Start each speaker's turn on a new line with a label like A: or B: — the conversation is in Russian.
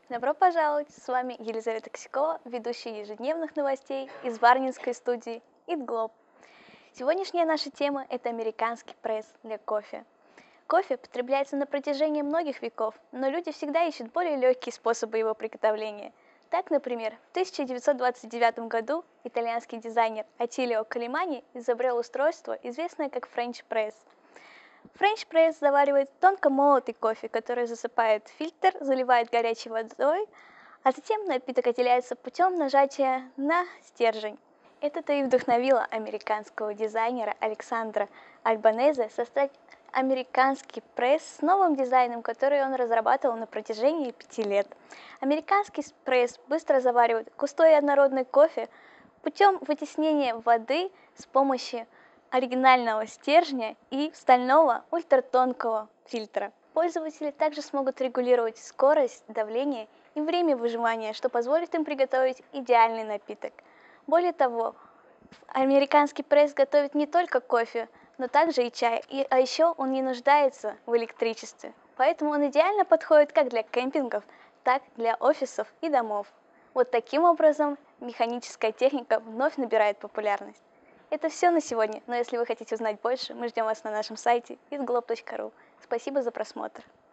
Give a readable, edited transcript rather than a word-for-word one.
A: Добро пожаловать! С вами Елизавета Косякова, ведущая ежедневных новостей из Варнинской студии ItGlobe. Сегодняшняя наша тема – это американский пресс для кофе. Кофе потребляется на протяжении многих веков, но люди всегда ищут более легкие способы его приготовления. Так, например, в 1929 году итальянский дизайнер Аттилио Калимани изобрел устройство, известное как French Press. Френч пресс заваривает тонко молотый кофе, который засыпает в фильтр, заливает горячей водой, а затем напиток отделяется путем нажатия на стержень. Это-то и вдохновило американского дизайнера Александра Альбанезе создать американский пресс с новым дизайном, который он разрабатывал на протяжении 5 лет. Американский пресс быстро заваривает густой и однородный кофе путем вытеснения воды с помощью оригинального стержня и стального ультратонкого фильтра. Пользователи также смогут регулировать скорость, давление и время выжимания, что позволит им приготовить идеальный напиток. Более того, американский пресс готовит не только кофе, но также и чай, а еще он не нуждается в электричестве. Поэтому он идеально подходит как для кемпингов, так и для офисов и домов. Вот таким образом механическая техника вновь набирает популярность. Это все на сегодня, но если вы хотите узнать больше, мы ждем вас на нашем сайте isglobe.ru. Спасибо за просмотр.